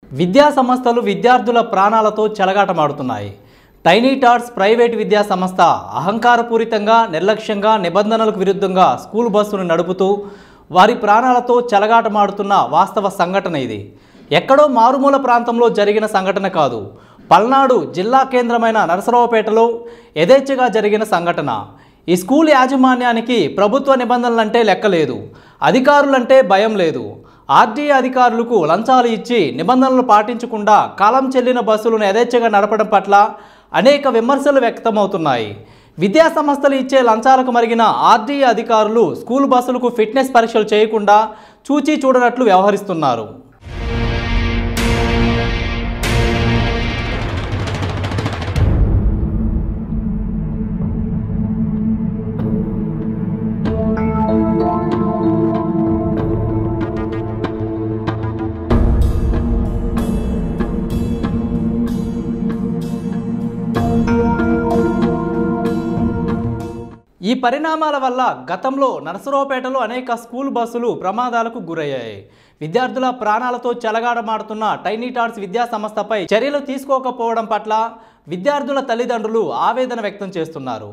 విద్యా సంస్థలు విద్యార్థుల ప్రాణాలతో చెలగాటమాడుతున్నాయి. టైనీ టాట్స్ ప్రైవేట్ విద్యా సంస్థ అహంకారపూరితంగా, నిర్లక్ష్యంగా, నిబంధనలకు విరుద్ధంగా స్కూల్ బస్సును నడుపుతూ వారి ప్రాణాలతో చెలగాటమాడుతున్న వాస్తవ సంఘటన ఇది. ఎక్కడో మారుమూల ప్రాంతంలో జరిగిన సంఘటన కాదు. పల్నాడు జిల్లా కేంద్రమైన నరసరావుపేటలో యథేచ్ఛగా జరిగిన సంఘటన. ఈ స్కూల్ యాజమాన్యానికి ప్రభుత్వ నిబంధనలంటే లెక్కలేదు, అధికారులంటే భయం లేదు. ఆర్టీఏ అధికారులకు లంచాలు ఇచ్చి నిబంధనలు పాటించకుండా కాలం చెల్లిన బస్సులను యథేచ్ఛగా నడపడం పట్ల అనేక విమర్శలు వ్యక్తమవుతున్నాయి. విద్యా సంస్థలు ఇచ్చే లంచాలకు మరిగిన ఆర్టీఏ అధికారులు స్కూల్ బస్సులకు ఫిట్నెస్ పరీక్షలు చేయకుండా చూచి చూడనట్లు వ్యవహరిస్తున్నారు. ఈ పరిణామాల వల్ల గతంలో నరసరావుపేటలో అనేక స్కూల్ బస్సులు ప్రమాదాలకు గురయ్యాయి. విద్యార్థుల ప్రాణాలతో చెలగాటమాడుతున్న టైనీ టాట్స్ విద్యా సంస్థపై చర్యలు తీసుకోకపోవడం పట్ల విద్యార్థుల తల్లిదండ్రులు ఆవేదన వ్యక్తం చేస్తున్నారు.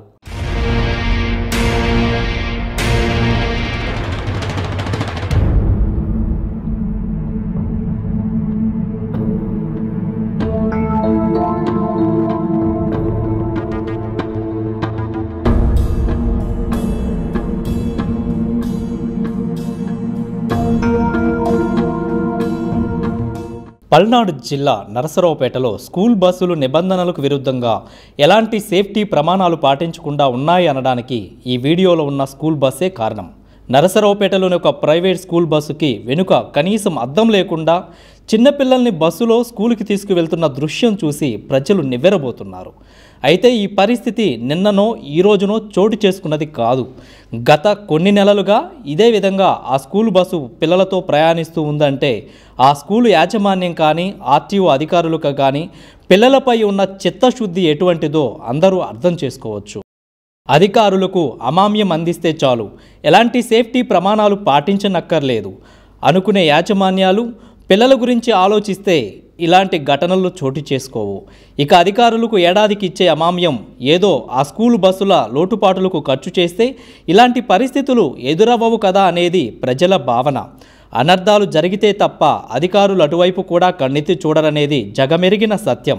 పల్నాడు జిల్లా నరసరావుపేటలో స్కూల్ బస్సులు నిబంధనలకు విరుద్ధంగా ఎలాంటి సేఫ్టీ ప్రమాణాలు పాటించకుండా ఉన్నాయి అనడానికి ఈ వీడియోలో ఉన్న స్కూల్ బస్సే కారణం. నరసరావుపేటలోని ఒక ప్రైవేట్ స్కూల్ బస్సుకి వెనుక కనీసం అద్దం లేకుండా చిన్నపిల్లల్ని బస్సులో స్కూల్కి తీసుకువెళ్తున్న దృశ్యం చూసి ప్రజలు నివ్వెరబోతున్నారు. అయితే ఈ పరిస్థితి నిన్ననో ఈ రోజునో చోటు చేసుకున్నది కాదు. గత కొన్ని నెలలుగా ఇదే విధంగా ఆ స్కూల్ బస్సు పిల్లలతో ప్రయాణిస్తూ ఉందంటే ఆ స్కూలు యాజమాన్యం కానీ ఆర్టీఓ అధికారులకు కానీ పిల్లలపై ఉన్న చిత్తశుద్ధి ఎటువంటిదో అందరూ అర్థం చేసుకోవచ్చు. అధికారులకు అమామ్యం అందిస్తే చాలు, ఎలాంటి సేఫ్టీ ప్రమాణాలు పాటించనక్కర్లేదు అనుకునే యాజమాన్యాలు పిల్లల గురించి ఆలోచిస్తే ఇలాంటి ఘటనలు చోటు చేసుకోవు. ఇక అధికారులకు ఏడాదికి ఇచ్చే అమామ్యం ఏదో ఆ స్కూల్ బస్సుల లోటుపాటులకు ఖర్చు చేస్తే ఇలాంటి పరిస్థితులు ఎదురవ్వవు కదా అనేది ప్రజల భావన. అనర్థాలు జరిగితే తప్ప అధికారులు అటువైపు కూడా కన్నెత్తి చూడరనేది జగమెరిగిన సత్యం.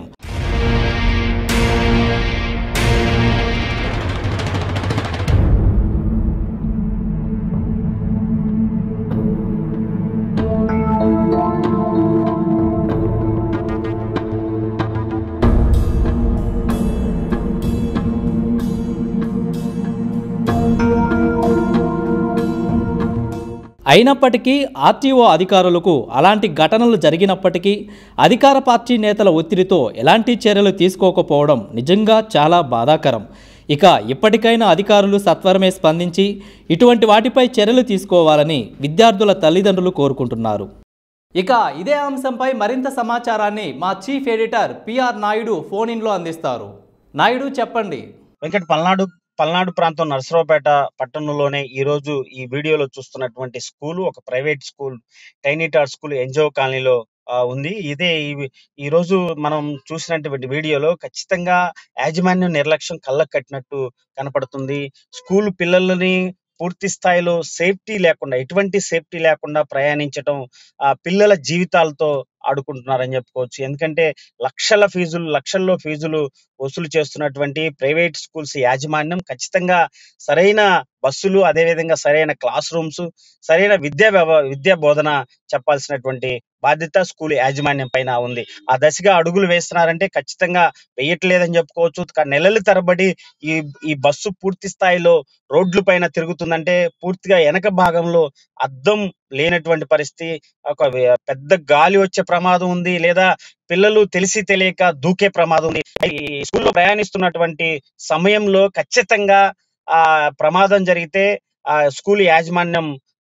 అయినప్పటికీ ఆర్టీఓ అధికారులకు అలాంటి ఘటనలు జరిగినప్పటికీ అధికార పార్టీ నేతల ఒత్తిడితో ఎలాంటి చర్యలు తీసుకోకపోవడం నిజంగా చాలా బాధాకరం. ఇక ఇప్పటికైనా అధికారులు సత్వరమే స్పందించి ఇటువంటి వాటిపై చర్యలు తీసుకోవాలని విద్యార్థుల తల్లిదండ్రులు కోరుకుంటున్నారు. ఇక ఇదే అంశంపై మరింత సమాచారాన్ని మా chief editor PR Naidu phone ఇన్లో అందిస్తారు. నాయుడు, చెప్పండి. వెంకట్, పల్నాడు ప్రాంతం నరసరావుపేట పట్టణంలోనే ఈ రోజు ఈ వీడియోలో చూస్తున్నటువంటి స్కూల్ ఒక private school, tiny tot school NGO కాలనీలో ఉంది. ఇదే ఈ రోజు మనం చూసినటువంటి వీడియోలో ఖచ్చితంగా యాజమాన్యం నిర్లక్ష్యం కళ్ళకు కట్టినట్టు కనపడుతుంది. స్కూల్ పిల్లలని పూర్తి స్థాయిలో ఎటువంటి సేఫ్టీ లేకుండా ప్రయాణించడం పిల్లల జీవితాలతో ఆడుకుంటున్నారని చెప్పుకోవచ్చు. ఎందుకంటే లక్షల్లో ఫీజులు వసూలు చేస్తున్నటువంటి ప్రైవేట్ స్కూల్స్ యాజమాన్యం ఖచ్చితంగా సరైన బస్సులు, అదేవిధంగా సరైన క్లాస్ రూమ్స్, సరైన విద్యా బోధన చెప్పాల్సినటువంటి బాధ్యత స్కూల్ యాజమాన్యం పైన ఉంది. ఆ దశగా అడుగులు వేస్తున్నారంటే ఖచ్చితంగా వేయట్లేదని చెప్పుకోవచ్చు. నెలల తరబడి ఈ బస్సు పూర్తి స్థాయిలో రోడ్ల పైన తిరుగుతుందంటే పూర్తిగా వెనక భాగంలో అద్దం లేనటువంటి పరిస్థితి, ఒక పెద్ద గాలి వచ్చే ప్రమాదం ఉంది, లేదా పిల్లలు తెలిసి తెలియక దూకే ప్రమాదం ఉంది. ఈ స్కూల్లో ప్రయాణిస్తున్నటువంటి సమయంలో ఖచ్చితంగా ప్రమాదం జరిగితే స్కూల్ యాజమాన్యం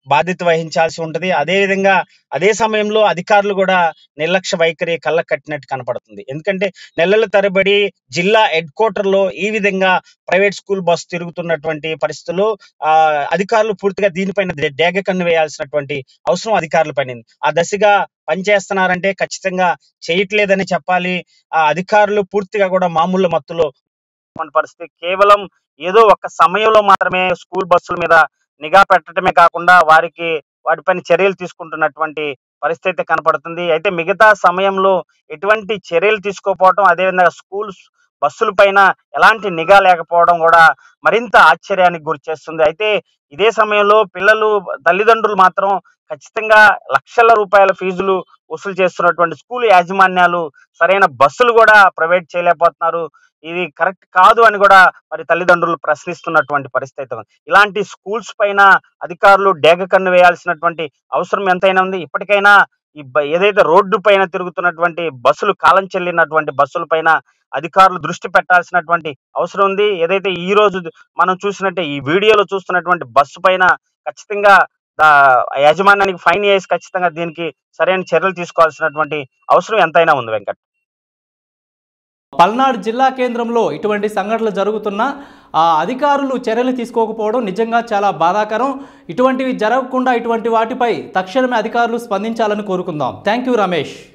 బాధ్యత వహించాల్సి ఉంటది. అదేవిధంగా అదే సమయంలో అధికారులు కూడా నిర్లక్ష్య వైఖరి కళ్ళకు కట్టినట్టు కనపడుతుంది. ఎందుకంటే నెలల తరబడి జిల్లా హెడ్ క్వార్టర్‌లో ఈ విధంగా ప్రైవేట్ స్కూల్ బస్ తిరుగుతున్నటువంటి పరిస్థితుల్లో అధికారులు పూర్తిగా దీనిపైన డేగ కన్ను వేయాల్సినటువంటి అవసరం అధికారుల పైన ఉంది. ఆ దశగా పనిచేస్తున్నారంటే ఖచ్చితంగా చేయట్లేదని చెప్పాలి. ఆ అధికారులు పూర్తిగా కూడా మామూలు మత్తులో ఉన్న పరిస్థితి. కేవలం ఏదో ఒక సమయంలో మాత్రమే స్కూల్ బస్సుల మీద నిఘా పెట్టడమే కాకుండా వాటిపైన చర్యలు తీసుకుంటున్నటువంటి పరిస్థితి అయితే కనపడుతుంది. అయితే మిగతా సమయంలో ఎటువంటి చర్యలు తీసుకోకపోవడం, అదేవిధంగా బస్సుల పైన ఎలాంటి నిఘా లేకపోవడం కూడా మరింత ఆశ్చర్యానికి గురి చేస్తుంది. అయితే ఇదే సమయంలో తల్లిదండ్రులు మాత్రం ఖచ్చితంగా లక్షల రూపాయల ఫీజులు వసూలు చేస్తున్నటువంటి స్కూల్ యాజమాన్యాలు సరైన బస్సులు కూడా ప్రొవైడ్ చేయలేకపోతున్నారు. ఇది కరెక్ట్ కాదు అని కూడా మరి తల్లిదండ్రులు ప్రశ్నిస్తున్నటువంటి పరిస్థితి ఉంది. ఇలాంటి స్కూల్స్ పైన అధికారులు డేగ కన్ను వేయాల్సినటువంటి అవసరం ఎంతైనా ఉంది. ఇప్పటికైనా ఏదైతే రోడ్డు పైన తిరుగుతున్నటువంటి బస్సులు, కాలం చెల్లినటువంటి బస్సుల పైన అధికారులు దృష్టి పెట్టాల్సినటువంటి అవసరం ఉంది. ఏదైతే ఈ రోజు మనం చూసినట్టే ఈ వీడియోలో చూస్తున్నటువంటి బస్సు పైన ఖచ్చితంగా యాజమాన్యానికి ఫైన్ వేసి ఖచ్చితంగా దీనికి సరైన చర్యలు తీసుకోవాల్సినటువంటి అవసరం ఎంతైనా ఉంది వెంకట్. పల్నాడు జిల్లా కేంద్రంలో ఇటువంటి సంఘటనలు జరుగుతున్నా అధికారులు చర్యలు తీసుకోకపోవడం నిజంగా చాలా బాధాకరం. ఇటువంటివి జరగకుండా ఇటువంటి వాటిపై తక్షణమే అధికారులు స్పందించాలని కోరుకుందాం. Thank you Ramesh.